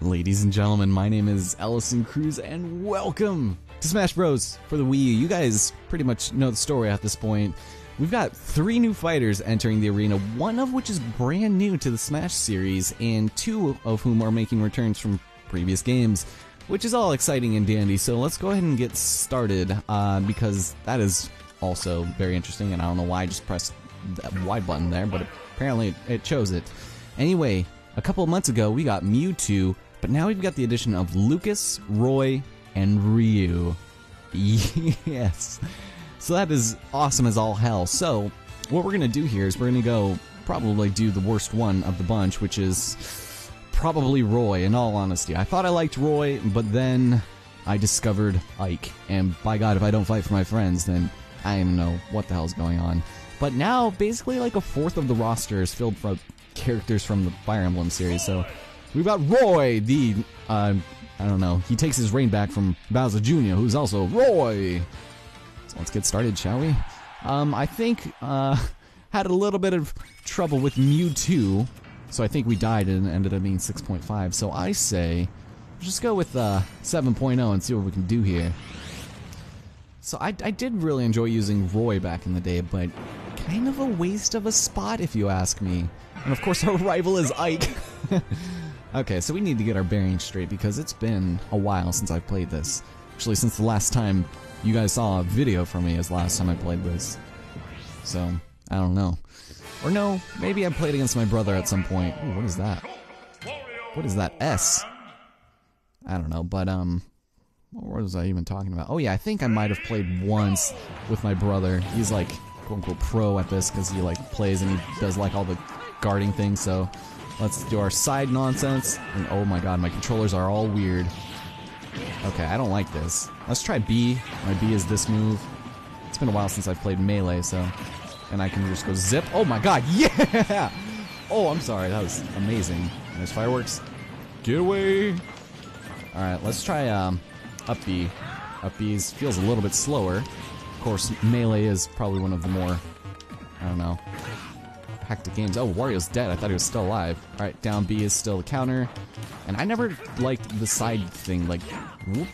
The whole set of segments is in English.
Ladies and gentlemen, my name is Ellison Cruz, and welcome to Smash Bros. For the Wii U. You guys pretty much know the story at this point. We've got 3 new fighters entering the arena, one of which is brand new to the Smash series, and 2 of whom are making returns from previous games, which is all exciting and dandy. So let's go ahead and get started, because that is also very interesting, and I don't know why I just pressed that Y button there, but apparently it chose it. Anyway, a couple of months ago we got Mewtwo, but now we've got the addition of Lucas, Roy, and Ryu. Yes. So that is awesome as all hell. So what we're gonna do here is we're gonna go probably do the worst one of the bunch, which is probably Roy, in all honesty. I thought I liked Roy, but then I discovered Ike, and by God, if I don't fight for my friends, then I don't know what the hell's going on. But now, basically like a fourth of the roster is filled from characters from the Fire Emblem series. So we've got Roy, the, I don't know, he takes his reign back from Bowser Jr., who's also Roy. So let's get started, shall we? I think, had a little bit of trouble with Mewtwo, so I think we died and ended up being 6.5. So I say, just go with 7.0 and see what we can do here. So I did really enjoy using Roy back in the day, but kind of a waste of a spot if you ask me. And of course our rival is Ike. Okay, so we need to get our bearings straight because it's been a while since I've played this. Actually, since the last time you guys saw a video from me is the last time I played this. So, I don't know. Or no, maybe I played against my brother at some point. Ooh, what is that? What is that? S? I don't know, but what was I even talking about? Oh yeah, I think I might have played once with my brother. He's like, quote-unquote, pro at this because he like plays and he does like all the guarding things. So let's do our side nonsense. And oh my god, my controllers are all weird. Okay, I don't like this. Let's try B. My B is this move. It's been a while since I've played Melee, so... And I can just go zip. Oh my god, yeah! Oh, I'm sorry, that was amazing. There's fireworks. Get away! Alright, let's try up B. Up B feels a little bit slower. Of course, Melee is probably one of the more... I don't know... hectic games. Oh, Wario's dead. I thought he was still alive. Alright, down B is still the counter. And I never liked the side thing, like, whoop.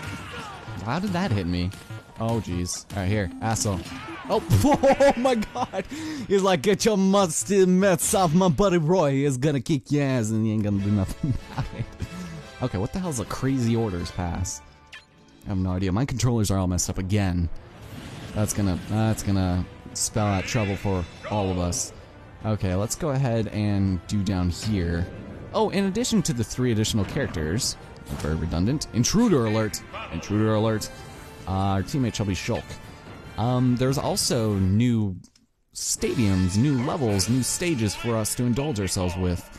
How did that hit me? Oh, jeez. Alright, here, asshole. Oh, oh my god! He's like, get your musty mess off my buddy Roy. He's gonna kick your ass and he ain't gonna do nothing about it. Okay, what the hell's a crazy orders pass? I have no idea. My controllers are all messed up again. That's gonna spell out trouble for all of us. Okay, let's go ahead and do down here. Oh, in addition to the 3 additional characters, very redundant, intruder alert, intruder alert, our teammate shall be Shulk. There's also new stadiums, new levels, new stages for us to indulge ourselves with.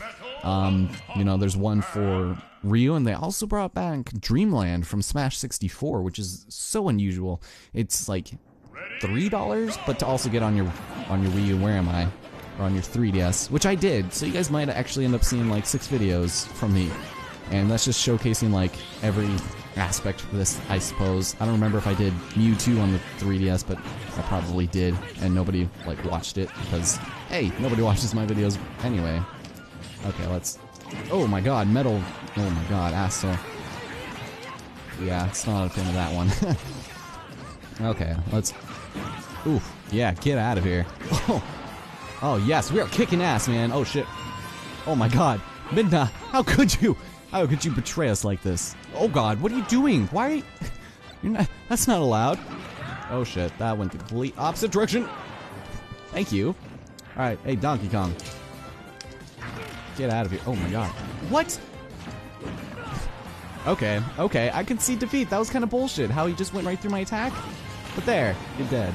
You know, there's one for Ryu, and they also brought back Dreamland from Smash 64, which is so unusual. It's like $3, but to also get on your Wii U, where am I? Or on your 3DS, which I did, so you guys might actually end up seeing like 6 videos from me, and that's just showcasing like every aspect of this, I suppose. I don't remember if I did Mewtwo on the 3DS, but I probably did, and nobody like watched it because, hey, nobody watches my videos anyway. Okay, let's... Oh my god, metal... Oh my god, asshole. Yeah, it's not a fan of that one. Okay, let's... Ooh, yeah, get out of here. Oh yes, we are kicking ass, man. Oh shit. Oh my god. Midna, how could you? How could you betray us like this? Oh god, what are you doing? Why are you... You're not... That's not allowed. Oh shit, that went the complete opposite direction. Thank you. Alright, hey Donkey Kong. Get out of here. Oh my god. What? Okay, okay, I can see defeat. That was kind of bullshit. How he just went right through my attack? But there, you're dead.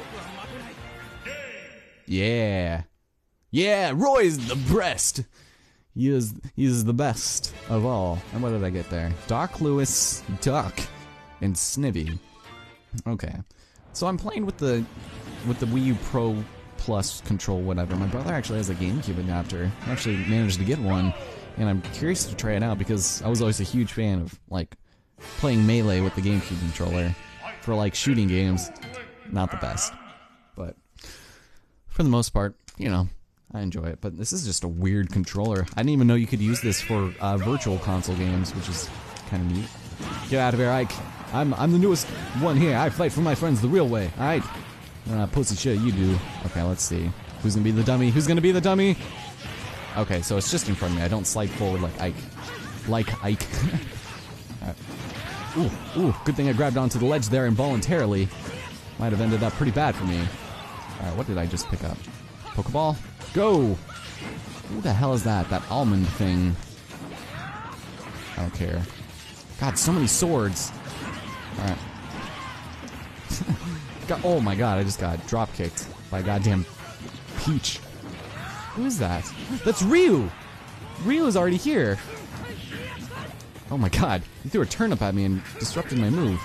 Yeah. Yeah, Roy's the best. He is the best of all. And what did I get there? Doc Lewis, Duck, and Snivy. Okay. So I'm playing with the Wii U Pro Plus control, whatever. My brother actually has a GameCube adapter. I actually managed to get one, and I'm curious to try it out because I was always a huge fan of like playing Melee with the GameCube controller. For like shooting games, not the best. But for the most part, you know, I enjoy it, but this is just a weird controller. I didn't even know you could use this for virtual console games, which is kind of neat. Get out of here, Ike. I'm the newest one here. I fight for my friends the real way, alright? Pussy shit, you do. Okay, let's see. Who's gonna be the dummy? Who's gonna be the dummy? Okay, so it's just in front of me. I don't slide forward like Ike. Like Ike. Ooh, good thing I grabbed onto the ledge there involuntarily. Might have ended up pretty bad for me. Alright, what did I just pick up? Pokeball? Go! Who the hell is that? That almond thing. I don't care. God, so many swords. Alright. Oh my god, I just got drop kicked by a goddamn peach. Who is that? That's Ryu! Ryu is already here. Oh my god, he threw a turnip at me and disrupted my move.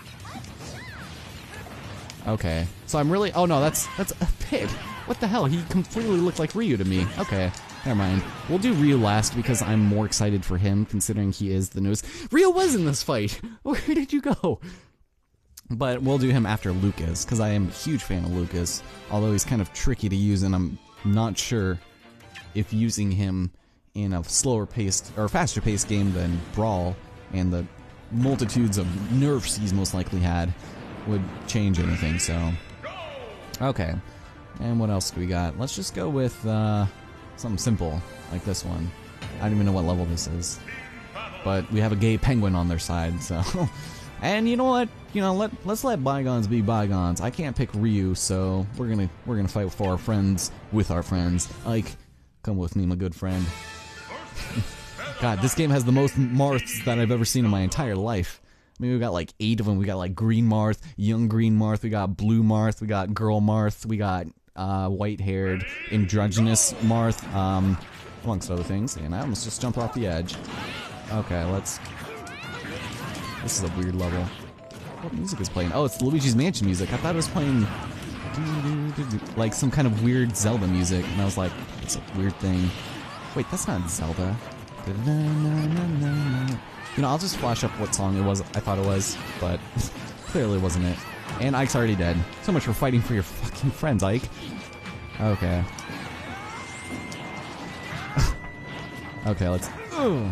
Okay, so I'm really— oh no, that's a pig. What the hell? He completely looked like Ryu to me. Okay, never mind. We'll do Ryu last because I'm more excited for him, considering he is the newest. Ryu was in this fight! Where did you go? But we'll do him after Lucas, because I am a huge fan of Lucas. Although he's kind of tricky to use, and I'm not sure if using him in a slower paced or faster paced game than Brawl and the multitudes of nerfs he's most likely had would change anything, so. Okay. And what else do we got? Let's just go with something simple, like this one. I don't even know what level this is. But we have a gay penguin on their side, so. And you know what? You know, let's let bygones be bygones. I can't pick Ryu, so we're gonna fight for our friends with our friends. Ike, come with me, my good friend. God, this game has the most Marths that I've ever seen in my entire life. I mean, we got like 8 of them. We got like Green Marth, Young Green Marth, we got Blue Marth, we got Girl Marth, we got white-haired, androgynous Marth, amongst other things. And I almost just jumped off the edge. Okay, let's. This is a weird level. What music is playing? Oh, it's Luigi's Mansion music. I thought it was playing like some kind of weird Zelda music, and I was like, it's a weird thing. Wait, that's not Zelda. You know, I'll just flash up what song it was. I thought it was, but clearly wasn't it. And Ike's already dead. So much for fighting for your fucking friends, Ike. Okay. Okay, let's. Ooh.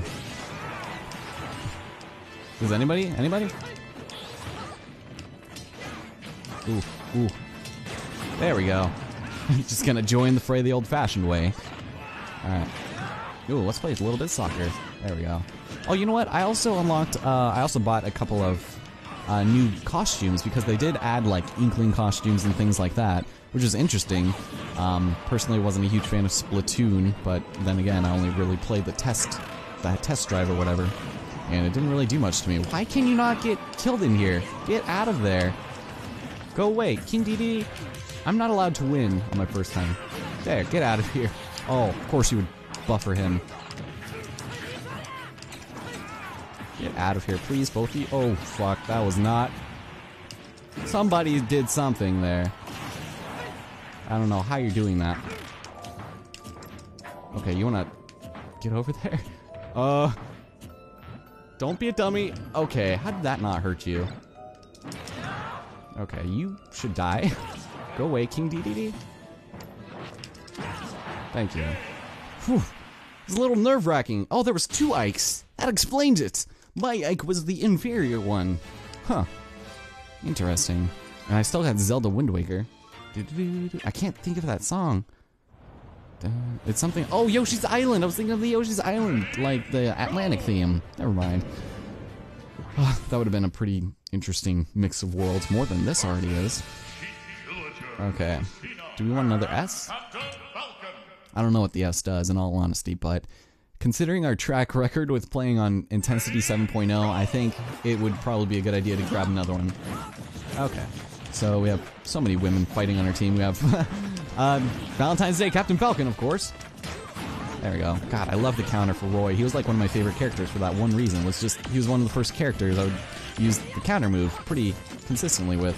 Does anybody? Anybody? Ooh. There we go. Just gonna join the fray the old-fashioned way. Alright. Ooh, let's play a little bit of soccer. There we go. Oh, you know what? I also unlocked, I also bought a couple of new costumes because they did add, like, Inkling costumes and things like that, which is interesting. Personally, wasn't a huge fan of Splatoon, but then again, I only really played the test drive or whatever. And it didn't really do much to me. Why can you not get killed in here? Get out of there. Go away. King Dedede. I'm not allowed to win on my first time. There, get out of here. Oh, of course you would buffer him. Get out of here, please, both of you. Oh, fuck, that was not... Somebody did something there. I don't know how you're doing that. Okay, you wanna get over there? Don't be a dummy. Okay, how did that not hurt you? Okay, you should die. Go away, King Dedede. Thank you. Whew. It's a little nerve-wracking. Oh, there was 2 Ikes. That explains it. My Ike was the inferior one. Huh. Interesting. And I still had Zelda Wind Waker. I can't think of that song. It's something. Oh, Yoshi's Island. I was thinking of the Yoshi's Island, like the Atlantic theme. Never mind. That would have been a pretty interesting mix of worlds, more than this already is. Okay. Do we want another S? I don't know what the S does, in all honesty, but considering our track record with playing on Intensity 7.0, I think it would probably be a good idea to grab another one. Okay. So we have so many women fighting on our team. We have Valentine's Day Captain Falcon, of course. There we go. God, I love the counter for Roy. He was like one of my favorite characters for that one reason. Was just he was one of the first characters I would use the counter move pretty consistently with.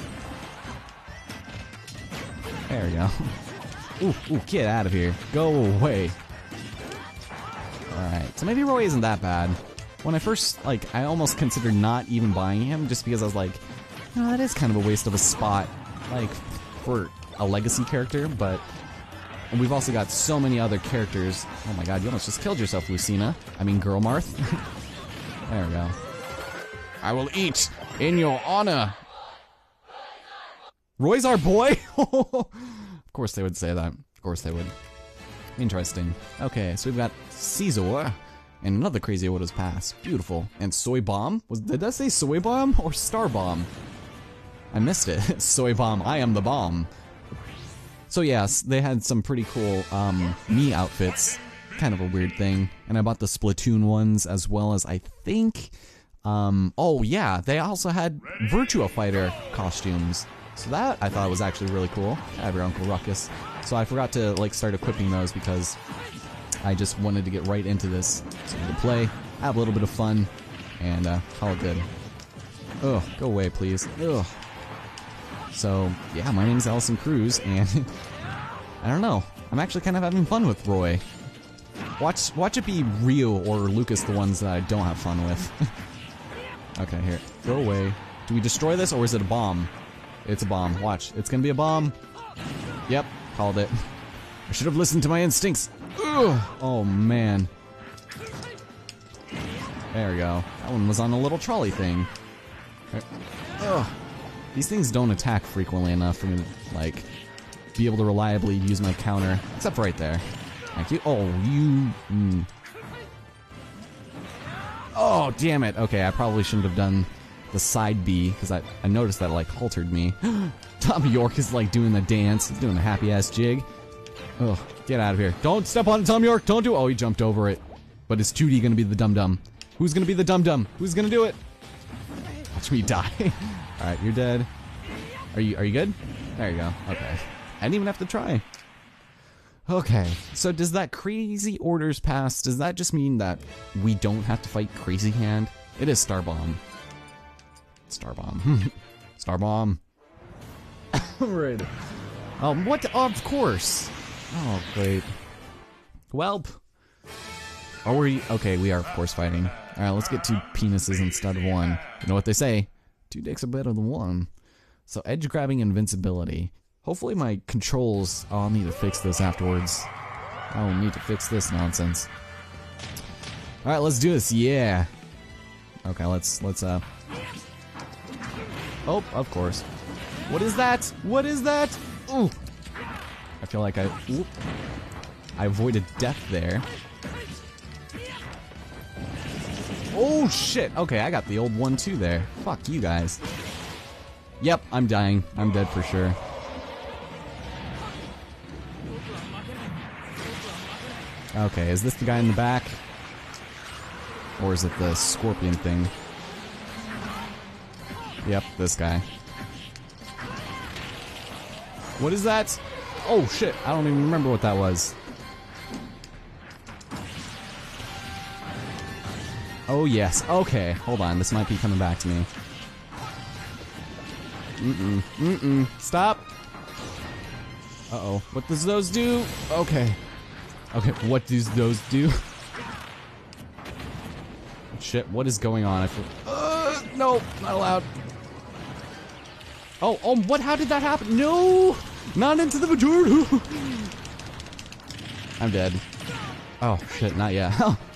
There we go. Ooh, get out of here. Go away. Alright, so maybe Roy isn't that bad. When I first, like, I almost considered not even buying him just because I was like, no, that is kind of a waste of a spot, like, for a legacy character, but And we've also got so many other characters. Oh my god, you almost just killed yourself, Lucina. I mean, Girl Marth. There we go. I will eat in your honor. Roy's our boy? Of course they would say that. Of course they would. Interesting. Okay, so we've got Caesar and another Crazy Oda's Pass. Beautiful. And Soy Bomb? Did that say Soy Bomb or Star Bomb? I missed it. Soy Bomb, I am the bomb. So yes, they had some pretty cool me outfits. Kind of a weird thing. And I bought the Splatoon ones as well as I think... oh yeah, they also had Virtua Fighter costumes. So that I thought was actually really cool. I have your Uncle Ruckus. So I forgot to like start equipping those because I just wanted to get right into this. So we can play, have a little bit of fun, and call it good. Ugh, go away please. Ugh. So yeah, my name is Allison Cruz, and I don't know. I'm actually kind of having fun with Roy. Watch it be Rio or Lucas the ones that I don't have fun with. Okay, here. Go away. Do we destroy this or is it a bomb? It's a bomb. Watch. It's gonna be a bomb. Yep. Called it. I should have listened to my instincts. Ugh. Oh, man. There we go. That one was on a little trolley thing. Ugh. These things don't attack frequently enough for me to, like, be able to reliably use my counter. Except right there. Thank you. Oh, you... Oh, damn it. Okay, I probably shouldn't have done the side B, because I noticed that it, like, haltered me. Tom York is, like, doing the dance. He's doing a happy-ass jig. Ugh, get out of here. Don't step on it, Tom York! Don't do it! Oh, he jumped over it. But is Judy gonna be the dum-dum? Who's gonna be the dum-dum? Who's gonna do it? Watch me die. Alright, you're dead. Are you good? There you go. Okay. I didn't even have to try. Okay, so does that Crazy Orders Pass, does that just mean that we don't have to fight Crazy Hand? It is Star Bomb. Star Bomb. Star Bomb. Right. What? Of course. Oh, great. Welp. Oh, okay, we are of course fighting. Alright, let's get 2 penises instead of 1. You know what they say? 2 dicks are better than 1. So, edge grabbing invincibility. Hopefully my controls... Oh, I'll need to fix this afterwards. I'll need to fix this nonsense. Alright, let's do this, yeah! Okay, let's Oh, of course. What is that? What is that? Ooh! I feel like I avoided death there. Oh, shit! Okay, I got the old 1-2 there. Fuck you guys. Yep, I'm dying. I'm dead for sure. Okay, is this the guy in the back? Or is it the scorpion thing? Yep, this guy. What is that? Oh shit, I don't even remember what that was. Oh yes, okay, hold on, this might be coming back to me. Stop! Uh-oh, what does those do? Okay. Okay, what does those do? Shit, what is going on? I feel... no, not allowed. Oh, what? How did that happen? No! Not into the vagina! I'm dead. Oh, shit, not yet.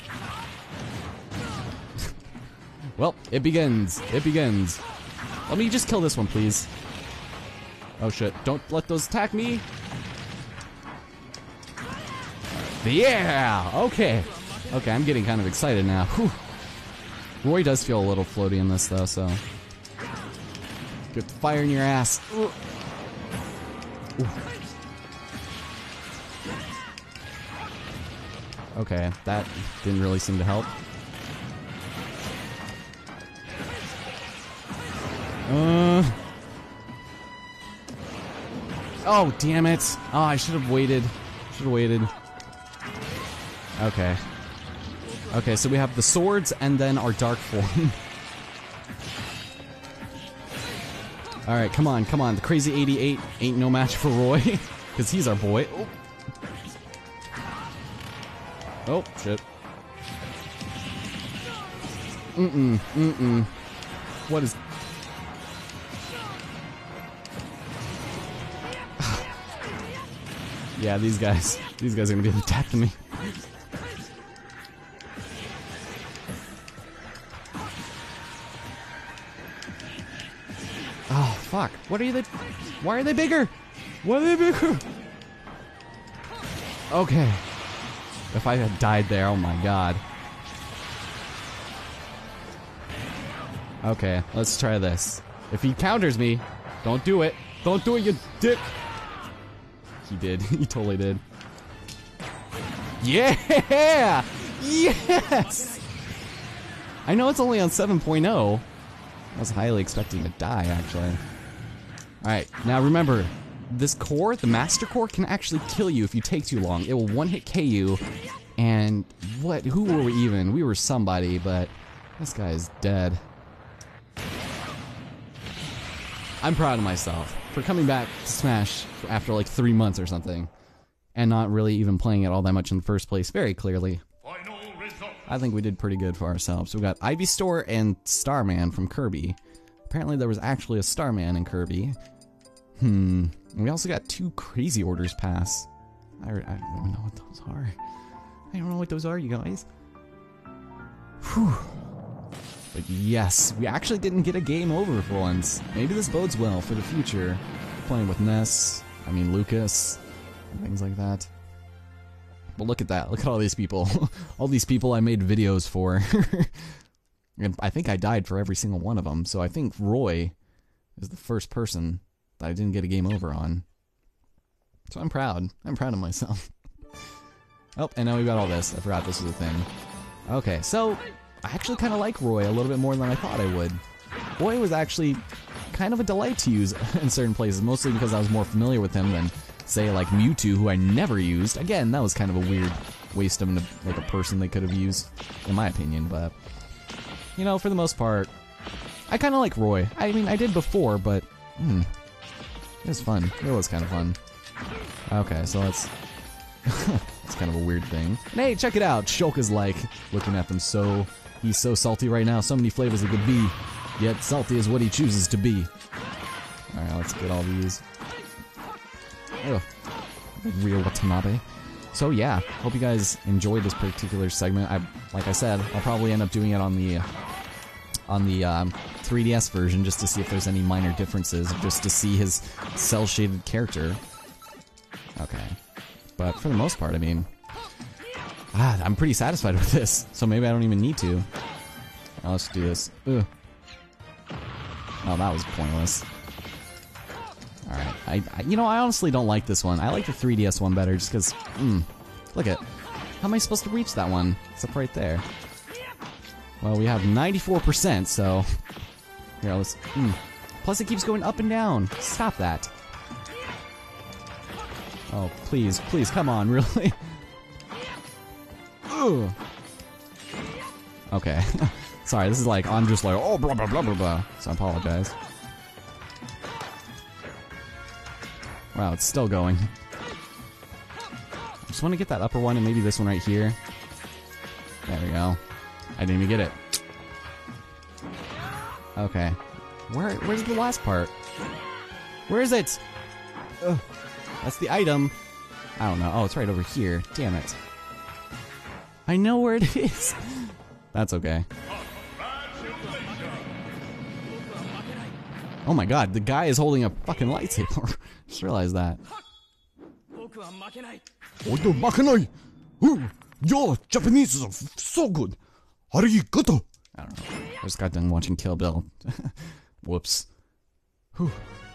Well, it begins. It begins. Let me just kill this one, please. Oh, shit. Don't let those attack me. Yeah! Okay. Okay, I'm getting kind of excited now. Whew. Roy does feel a little floaty in this, though, so... Get the fire in your ass. Ooh. Ooh. Okay, that didn't really seem to help. Oh, damn it. Oh, I should have waited. Should have waited. Okay. Okay, so we have the swords and then our dark form. Alright, come on, come on. The Crazy 88 ain't no match for Roy. Because he's our boy. Oh. Oh, shit. What is... Yeah, these guys are gonna be the death of me. Oh, fuck. What are you why are they bigger? Why are they bigger? Okay. If I had died there, oh my god. Okay, let's try this. If he counters me, don't do it. Don't do it, you dick. He did. He totally did. Yeah! Yes! I know it's only on 7.0. I was highly expecting to die, actually. Alright, now remember, this core, the Master Core, can actually kill you if you take too long. It will one-hit K you, and who were we even? We were somebody, but this guy is dead. I'm proud of myself for coming back to Smash after like 3 months or something, and not really even playing it all that much in the first place, very clearly. I think we did pretty good for ourselves. We got Ivysaur and Starman from Kirby. Apparently there was actually a Starman in Kirby. And we also got 2 Crazy Orders Pass. I don't even know what those are. I don't know what those are, you guys. Whew. But yes, we actually didn't get a game over for once. Maybe this bodes well for the future. Playing with Lucas, and things like that. But look at that. Look at all these people. All these people I made videos for. And I think I died for every single one of them. So I think Roy is the first person that I didn't get a game over on. So I'm proud. I'm proud of myself. Oh, and now we got all this. I forgot this was a thing. Okay, so I actually kind of like Roy a little bit more than I thought I would. Roy was actually kind of a delight to use in certain places, mostly because I was more familiar with him than, say, like Mewtwo, who I never used. Again, that was kind of a weird waste of like a person they could have used, in my opinion, but you know, for the most part, I kind of like Roy. I mean, I did before, but it was fun. It was kind of fun. Okay, so let's... it's kind of a weird thing. And hey, check it out! Shulk is like, looking at them so... He's so salty right now, so many flavors it could be. Yet salty is what he chooses to be. Alright, let's get all these. Ugh. Real Watanabe. So yeah, hope you guys enjoyed this particular segment. Like I said, I'll probably end up doing it on the 3DS version just to see if there's any minor differences, just to see his cel-shaded character. Okay. But for the most part, I mean, I'm pretty satisfied with this, so maybe I don't even need to. Now let's do this. Ugh. Oh, that was pointless. Alright, you know, I honestly don't like this one. I like the 3DS one better, just because, look at, how am I supposed to reach that one? It's up right there. Well, we have 94%, so, here, let's, Plus it keeps going up and down. Stop that. Oh, please, please, come on, really? Ugh. Okay. Sorry, this is like, I'm just like, oh, blah, blah, blah, blah, blah. So I apologize. Wow, it's still going. I just want to get that upper one and maybe this one right here. There we go. I didn't even get it. Okay. Where's the last part? Where is it? Ugh. That's the item. I don't know. Oh, it's right over here. Damn it. I know where it is. That's okay. Oh my god, the guy is holding a fucking lightsaber. Just realized that. Your Japanese is so good. Arigato. I don't know. I just got done watching Kill Bill. Whoops. Whew.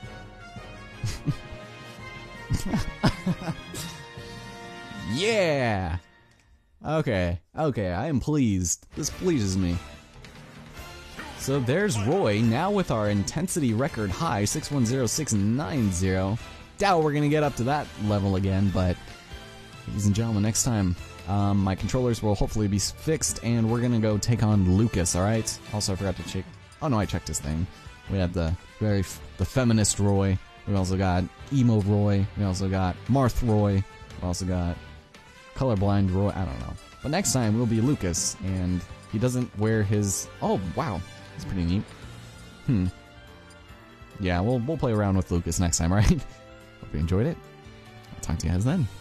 Yeah. Okay. Okay, I am pleased. This pleases me. So there's Roy, now with our intensity record high, 610690. Doubt we're gonna get up to that level again, but ladies and gentlemen, next time, my controllers will hopefully be fixed, and we're gonna go take on Lucas, alright? Also, I forgot to check. Oh no, I checked his thing. We had the feminist Roy. We also got Emo Roy. We also got Marth Roy. We also got Colorblind Roy. I don't know. But next time, we'll be Lucas, and he doesn't wear his... Oh, wow. That's pretty neat. Yeah, we'll play around with Lucas next time, right? Hope you enjoyed it. I'll talk to you guys then.